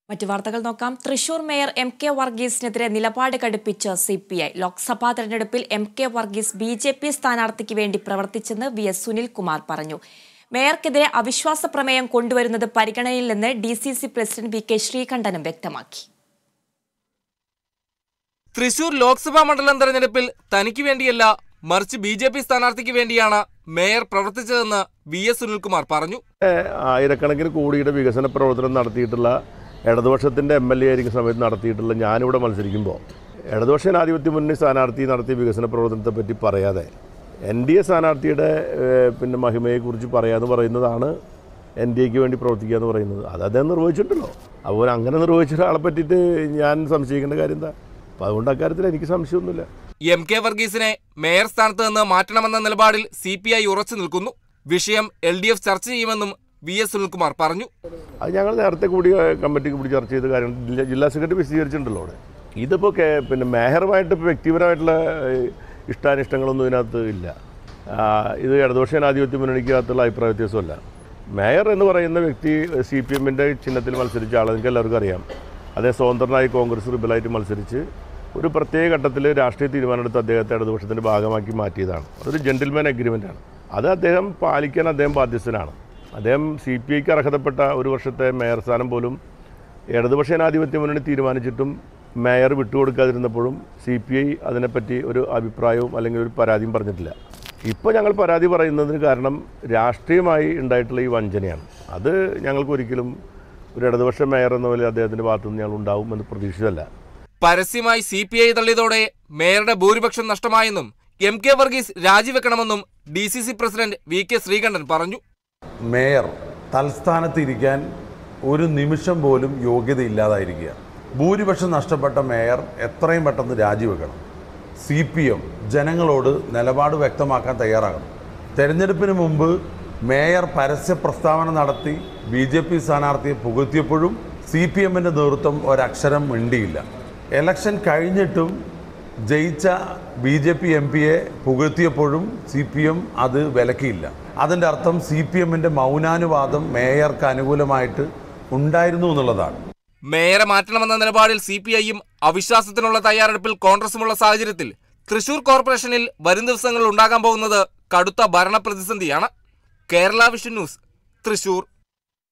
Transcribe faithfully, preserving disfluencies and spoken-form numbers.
മറ്റു വാർത്തകൾ നോക്കാം. തൃശൂർ മേയർ എം കെ വർഗീസിനെതിരെ നിലപാട് കടുപ്പിച്ച് സി പി ഐ. ലോക്സഭാ തെരഞ്ഞെടുപ്പിൽ M K Varghese B J P സ്ഥാനാർത്ഥിക്ക് വേണ്ടി പ്രവർത്തിച്ചെന്ന് വി എസ് സുനിൽകുമാർ പറഞ്ഞു. മേയർക്കെതിരെ അവിശ്വാസ പ്രമേയം കൊണ്ടുവരുന്നത് പരിഗണനയിലെന്ന് D C C president V K ശ്രീകണ്ഠനും വ്യക്തമാക്കി. തൃശൂർ ലോക്സഭാ മണ്ഡലം തെരഞ്ഞെടുപ്പിൽ തനിക്ക് വേണ്ടിയല്ല, മറിച്ച് ബി ജെ പി സ്ഥാനാർത്ഥിക്ക് വേണ്ടിയാണ് മേയർ പ്രവർത്തിച്ചതെന്ന് വി എസ് സുനിൽകുമാർ പറഞ്ഞു. ആയിരക്കണക്കിന് കോടിയുടെ വികസന പ്രവർത്തനം നടത്തിയിട്ടുള്ള ഇടതുപക്ഷത്തിൻ്റെ എം എൽ എ ആയിരിക്കുന്ന സമയത്ത് നടത്തിയിട്ടുള്ള ഞാനിവിടെ മത്സരിക്കുമ്പോൾ ഇടതുപക്ഷ ജനാധിപത്യ മുന്നണി സ്ഥാനാർത്ഥി നടത്തിയ വികസന പ്രവർത്തനത്തെ പറ്റി പറയാതെ എൻ ഡി എ സ്ഥാനാർത്ഥിയുടെ പിന്നെ മഹിമയെക്കുറിച്ച് പറയാമെന്ന് പറയുന്നതാണ് എൻ ഡി എക്ക് വേണ്ടി പ്രവർത്തിക്കുക എന്ന് പറയുന്നത്. അത് അദ്ദേഹം നിർവഹിച്ചിട്ടുണ്ടല്ലോ. അതുപോലെ അങ്ങനെ നിർവഹിച്ച ഒരാളെ പറ്റിയിട്ട് ഞാൻ സംശയിക്കേണ്ട കാര്യം എന്താ? അപ്പം അതുകൊണ്ട് അക്കാര്യത്തിൽ എനിക്ക് സംശയമൊന്നുമില്ല. എം കെ വർഗീസിനെ മേയർ സ്ഥാനത്ത് നിന്ന് മാറ്റണമെന്ന നിലപാടിൽ സി പി ഐ ഉറച്ചു നിൽക്കുന്നു. വിഷയം എൽ ഡി എഫ് ചർച്ച ചെയ്യുമെന്നും വി എസ് സുനിൽകുമാർ പറഞ്ഞു. അത് ഞങ്ങൾ നേരത്തെ കൂടി കമ്മിറ്റിക്ക് കൂടി ചർച്ച ചെയ്ത കാര്യം ജില്ലാ സെക്രട്ടറി വിശദീകരിച്ചിട്ടുണ്ടല്ലോ. അവിടെ ഇതിപ്പോൾ പിന്നെ മേയറുമായിട്ട് വ്യക്തിപരമായിട്ടുള്ള ഇഷ്ടാനിഷ്ടങ്ങളൊന്നും ഇതിനകത്ത് ഇല്ല. ഇത് ഇടതുപക്ഷ ജനാധിപത്യ മുന്നണിക്കകത്തുള്ള അഭിപ്രായ വ്യത്യാസമല്ല. മേയർ എന്ന് പറയുന്ന വ്യക്തി സി പി എമ്മിൻ്റെ ചിഹ്നത്തിൽ മത്സരിച്ച ആൾ നിങ്ങൾക്ക് എല്ലാവർക്കും അറിയാം. അതേ സ്വതന്ത്രനായി കോൺഗ്രസ് റിബലായിട്ട് മത്സരിച്ച് ഒരു പ്രത്യേക ഘട്ടത്തിൽ രാഷ്ട്രീയ തീരുമാനമെടുത്ത് അദ്ദേഹത്തെ ഇടതുപക്ഷത്തിൻ്റെ ഭാഗമാക്കി മാറ്റിയതാണ്. അതൊരു ജെന്റിൽമാൻ അഗ്രിമെൻ്റാണ്. അത് അദ്ദേഹം പാലിക്കാൻ അദ്ദേഹം ബാധ്യസ്ഥനാണ്. അദ്ദേഹം സി പി ഐക്ക് അർഹതപ്പെട്ട ഒരു വർഷത്തെ മേയർ സ്ഥാനം പോലും ഇടതുപക്ഷ ജനാധിപത്യ മുന്നണി തീരുമാനിച്ചിട്ടും മേയർ വിട്ടുകൊടുക്കാതിരുന്നപ്പോഴും സി പി ഐ അതിനെപ്പറ്റി ഒരു അഭിപ്രായവും അല്ലെങ്കിൽ ഒരു പരാതിയും പറഞ്ഞിട്ടില്ല. ഇപ്പോൾ ഞങ്ങൾ പരാതി പറയുന്നതിന് കാരണം രാഷ്ട്രീയമായി ഉണ്ടായിട്ടുള്ള ഈ വഞ്ചനയാണ്. അത് ഞങ്ങൾക്ക് ഒരിക്കലും ഒരു ഇടതുപക്ഷ മേയർ എന്ന പോലെ അദ്ദേഹത്തിൻ്റെ ഭാഗത്തുനിന്ന് ഞങ്ങൾ ഉണ്ടാവും എന്ന് പ്രതീക്ഷിച്ചതല്ല. പരസ്യമായി സി പി ഐ തള്ളിയതോടെ മേയറുടെ ഭൂരിപക്ഷം നഷ്ടമായെന്നും എം കെ വർഗീസ് രാജിവെക്കണമെന്നും D C C president V K Sreekandan പറഞ്ഞു. മേയർ തൽസ്ഥാനത്ത് ഇരിക്കാൻ ഒരു നിമിഷം പോലും യോഗ്യതയില്ലാതായിരിക്കുക. ഭൂരിപക്ഷം നഷ്ടപ്പെട്ട മേയർ എത്രയും പെട്ടെന്ന് രാജിവെക്കണം. സി പി എം ജനങ്ങളോട് നിലപാട് വ്യക്തമാക്കാൻ തയ്യാറാകണം. തെരഞ്ഞെടുപ്പിന് മുമ്പ് മേയർ പരസ്യ പ്രസ്താവന നടത്തി ബി ജെ പി സ്ഥാനാർത്ഥിയെ പുകഴ്ത്തിയപ്പോഴും സി പി എമ്മിൻ്റെ നേതൃത്വം ഒരക്ഷരം മിണ്ടിയില്ല. എലക്ഷൻ കഴിഞ്ഞിട്ടും ജയിച്ച ബി ജെ പി എം പിയെ പുകഴ്ത്തിയപ്പോഴും സി പി എം അത് വിലക്കിയില്ല. അതിൻ്റെ അർത്ഥം സി പി എമ്മിൻ്റെ മൗനാനുവാദം മേയർക്ക് അനുകൂലമായിട്ട് ഉണ്ടായിരുന്നു എന്നുള്ളതാണ്. മേയറെ മാറ്റണമെന്ന നിലപാടിൽ സി പി ഐയും അവിശ്വാസത്തിനുള്ള തയ്യാറെടുപ്പിൽ കോൺഗ്രസുമുള്ള സാഹചര്യത്തിൽ തൃശൂർ കോർപ്പറേഷനിൽ വരും ദിവസങ്ങളിൽ ഉണ്ടാകാൻ പോകുന്നത് കടുത്ത ഭരണ പ്രതിസന്ധിയാണ്. Kerala vision news, Thrissur.